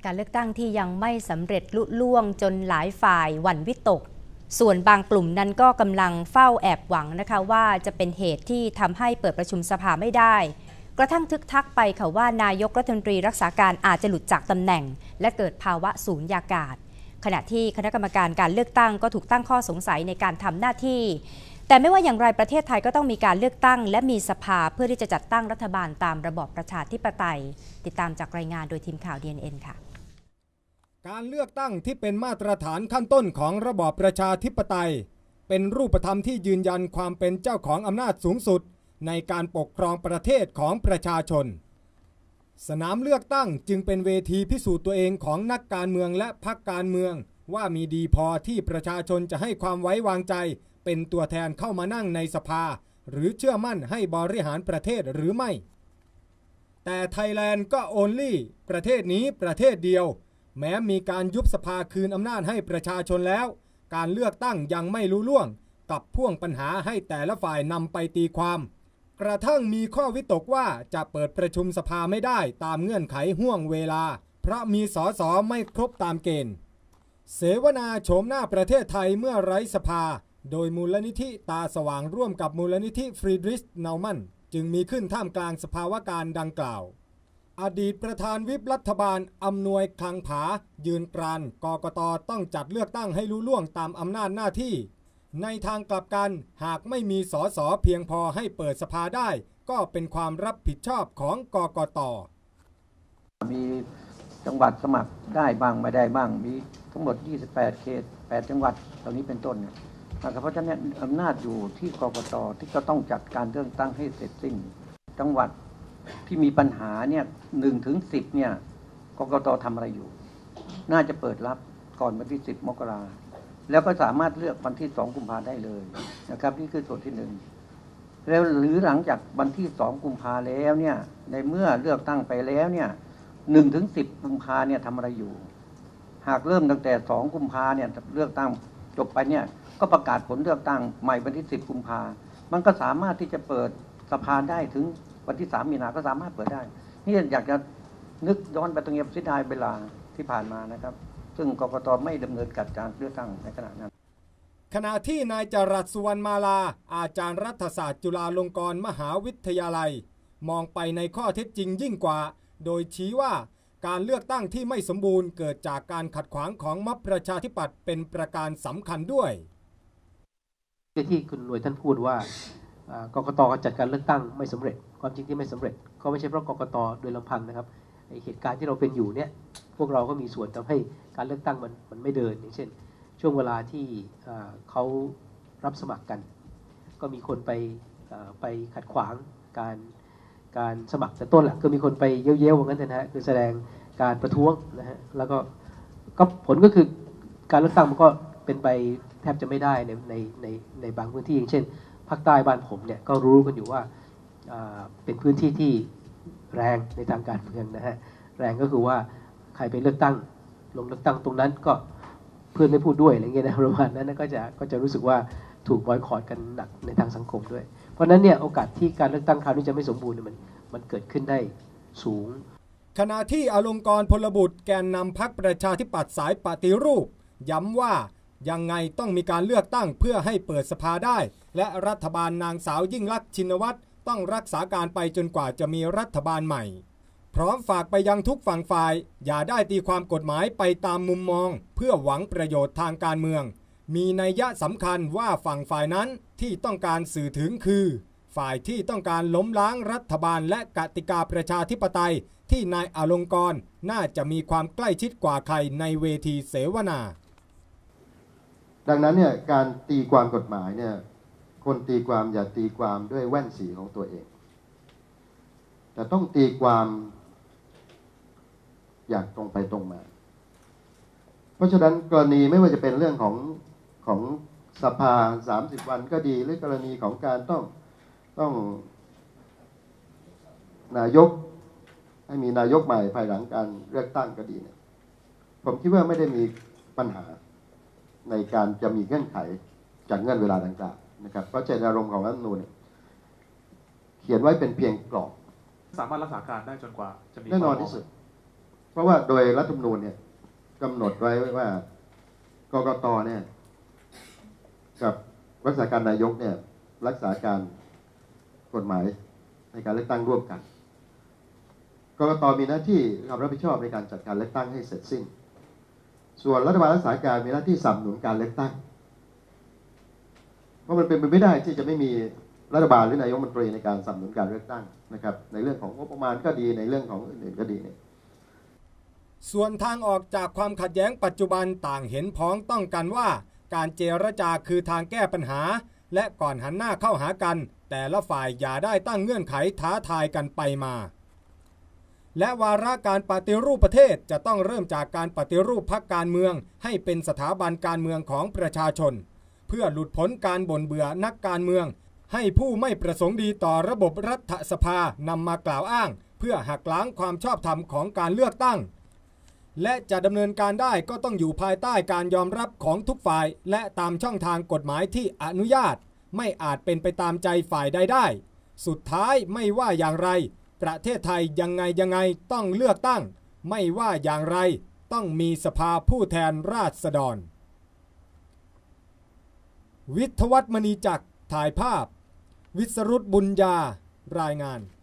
การเลือกตั้งที่ยังไม่สำเร็จลุล่วงจนหลายฝ่ายหวั่นวิตกส่วนบางกลุ่มนั้นก็กำลังเฝ้าแอบหวังนะคะว่าจะเป็นเหตุที่ทำให้เปิดประชุมสภาไม่ได้กระทั่งทึกทักไปค่ะว่านายกรัฐมนตรีรักษาการอาจจะหลุดจากตำแหน่งและเกิดภาวะสูญญากาศขณะที่คณะกรรมการการเลือกตั้งก็ถูกตั้งข้อสงสัยในการทำหน้าที่แต่ไม่ว่าอย่างไรประเทศไทยก็ต้องมีการเลือกตั้งและมีสภาเพื่อที่จะจัดตั้งรัฐบาลตามระบอบประชาธิปไตยติดตามจากรายงานโดยทีมข่าว DNN ค่ะการเลือกตั้งที่เป็นมาตรฐานขั้นต้นของระบอบประชาธิปไตยเป็นรูปธรรมที่ยืนยันความเป็นเจ้าของอำนาจสูงสุดในการปกครองประเทศของประชาชนสนามเลือกตั้งจึงเป็นเวทีพิสูจน์ตัวเองของนักการเมืองและพรรคการเมืองว่ามีดีพอที่ประชาชนจะให้ความไว้วางใจเป็นตัวแทนเข้ามานั่งในสภาหรือเชื่อมั่นให้บริหารประเทศหรือไม่แต่ไทยแลนด์ก็โอนลี่ประเทศนี้ประเทศเดียวแม้มีการยุบสภาคืนอำนาจให้ประชาชนแล้วการเลือกตั้งยังไม่ลุล่วงกับพ่วงปัญหาให้แต่ละฝ่ายนำไปตีความกระทั่งมีข้อวิตกว่าจะเปิดประชุมสภาไม่ได้ตามเงื่อนไขห่วงเวลาเพราะมีส.ส.ไม่ครบตามเกณฑ์เสวนาโฉมหน้าประเทศไทยเมื่อไร้สภาโดยมูลนิธิตาสว่างร่วมกับมูลนิธิฟรีดริช เนามันจึงมีขึ้นท่ามกลางสภาวะการดังกล่าวอดีตประธานวิปรัฐบาลอำนวยคลังผายืนกรานกกต.ต้องจัดเลือกตั้งให้ลุล่วงตามอำนาจหน้าที่ในทางกลับกันหากไม่มีส.ส.เพียงพอให้เปิดสภาได้ก็เป็นความรับผิดชอบของกกต. มีจังหวัดสมัครได้บ้างไม่ได้บ้างมีทั้งหมด28เขต8จังหวัดเหล่านี้เป็นต้นเพราะฉะนั้นอำนาจอยู่ที่กกต.ที่จะต้องจัดการเลือกตั้งให้เสร็จสิ้นจังหวัดที่มีปัญหาเนี่ย1 ถึง 10เนี่ยกกต.ทำอะไรอยู่น่าจะเปิดรับก่อนวันที่10 มกราคมแล้วก็สามารถเลือกวันที่2 กุมภาพันธ์ได้เลยนะครับนี่คือส่วนที่1แล้วหรือหลังจากวันที่2 กุมภาพันธ์แล้วเนี่ยในเมื่อเลือกตั้งไปแล้วเนี่ย1 ถึง 10 กุมภาพันธ์เนี่ยทำอะไรอยู่หากเริ่มตั้งแต่2 กุมภาพันธ์เนี่ยเลือกตั้งจบไปเนี่ยก็ประกาศผลเลือกตั้งใหม่วันที่10 กุมภาพันธ์มันก็สามารถที่จะเปิดสภาได้ถึงวันที่3 มีนาก็สามารถเปิดได้นี่อยากจะนึกย้อนไปตรงนี้เสียดายเวลาที่ผ่านมานะครับซึ่งกกต.ไม่ดำเนินการเลือกตั้งในขณะนั้นขณะที่นายจรัส สุวรรณมาลาอาจารย์รัฐศาสตร์จุฬาลงกรณ์มหาวิทยาลัยมองไปในข้อเท็จจริงยิ่งกว่าโดยชี้ว่าการเลือกตั้งที่ไม่สมบูรณ์เกิดจากการขัดขวางของม็อบประชาธิปัตย์เป็นประการสำคัญด้วยที่คุณหน่วยท่านพูดว่ากกต.จัดการเลือกตั้งไม่สำเร็จความจริงที่ไม่สำเร็จก็ไม่ใช่เพราะกกต.โดยลำพังนะครับเหตุการณ์ที่เราเป็นอยู่เนี่ยพวกเราก็มีส่วนทำให้การเลือกตั้งมันไม่เดินอย่างเช่นช่วงเวลาที่เขารับสมัครกันก็มีคนไปขัดขวางการสมัครแต่ต้นแหละก็มีคนไปเย้ยวๆว่างั้นนะฮะคือแสดงการประท้วงนะฮะแล้วก็ผลก็คือการเลือกตั้งมันก็เป็นไปแทบจะไม่ได้ในบางพื้นที่อย่างเช่นภาคใต้บ้านผมเนี่ยก็รู้กันอยู่ว่าเป็นพื้นที่ที่แรงในทางการเมืองนะฮะแรงก็คือว่าใครไปเลือกตั้งลงเลือกตั้งตรงนั้นก็เพื่อนไม่พูดด้วยอะไรเงี้ยนะประมาณนั้นก็จะรู้สึกว่าถูกบอยคอตกันหนักในทางสังคมด้วยเพราะนั้นเนี่ยโอกาสที่การเลือกตั้งคราวนี้จะไม่สมบูรณ์มันเกิดขึ้นได้สูงขณะที่อลงกรณ์พลบุตรแกนนำพรรคประชาธิปัตย์สายปฏิรูปย้ำว่ายังไงต้องมีการเลือกตั้งเพื่อให้เปิดสภาได้และรัฐบาลนางสาวยิ่งลักษณ์ชินวัตรต้องรักษาการไปจนกว่าจะมีรัฐบาลใหม่พร้อมฝากไปยังทุกฝั่งฝ่ายอย่าได้ตีความกฎหมายไปตามมุมมองเพื่อหวังประโยชน์ทางการเมืองมีนัยยะสำคัญว่าฝั่งฝ่ายนั้นที่ต้องการสื่อถึงคือฝ่ายที่ต้องการล้มล้างรัฐบาลและกติกาประชาธิปไตยที่นายอลงกรณ์น่าจะมีความใกล้ชิดกว่าใครในเวทีเสวนาดังนั้นเนี่ยการตีความกฎหมายเนี่ยคนตีความอย่าตีความด้วยแว่นสีของตัวเองแต่ต้องตีความอย่างตรงไปตรงมาเพราะฉะนั้นกรณีไม่ว่าจะเป็นเรื่องของสภา30 วันก็ดีหรือกรณีของการต้องนายกให้มีนายกใหม่ภายหลังการเลือกตั้งก็ดีเนี่ยผมคิดว่าไม่ได้มีปัญหาในการจะมีเงื่อนไขจากเงื่อนเวลาดังกล่าวนะครับเพราะเจตนารมณ์ของรัฐธรรมนูญเขียนไว้เป็นเพียงกรอบสามารถรักษาการได้จนกว่าจะมีแน่นอนที่สุดเพราะว่าโดยรัฐธรรมนูญเนี่ยกำหนดไว้ว่ากกตเนี่ยกับรักษาการนายกเนี่ยรักษาการกฎหมายในการเลือกตั้งร่วมกันกกตมีหน้าที่ความรับผิดชอบในการจัดการเลือกตั้งให้เสร็จสิ้นส่วนรัฐบาลรักษาการมีหน้าที่สนับสนุนการเลือกตั้งเพราะมันเป็นไปไม่ได้ที่จะไม่มีรัฐบาลหรือนายกรัฐมนตรีในการสนับสนุนการเลือกตั้งนะครับในเรื่องของงบประมาณก็ดีในเรื่องของอื่นๆก็ดีเนี่ยส่วนทางออกจากความขัดแย้งปัจจุบันต่างเห็นพ้องต้องกันว่าการเจรจาคือทางแก้ปัญหาและก่อนหันหน้าเข้าหากันแต่ละฝ่ายอย่าได้ตั้งเงื่อนไขท้าทายกันไปมาและวาระการปฏิรูปประเทศจะต้องเริ่มจากการปฏิรูปพรรคการเมืองให้เป็นสถาบันการเมืองของประชาชนเพื่อหลุดพ้นการบ่นเบื่อนักการเมืองให้ผู้ไม่ประสงค์ดีต่อระบบรัฐสภานำมากล่าวอ้างเพื่อหักล้างความชอบธรรมของการเลือกตั้งและจะดำเนินการได้ก็ต้องอยู่ภายใต้การยอมรับของทุกฝ่ายและตามช่องทางกฎหมายที่อนุญาตไม่อาจเป็นไปตามใจฝ่ายใดได้สุดท้ายไม่ว่าอย่างไรประเทศไทยยังไงต้องเลือกตั้งไม่ว่าอย่างไรต้องมีสภาผู้แทนราษฎรวิทยวัฒน์มณีจักรถ่ายภาพวิศรุตบุญญารายงาน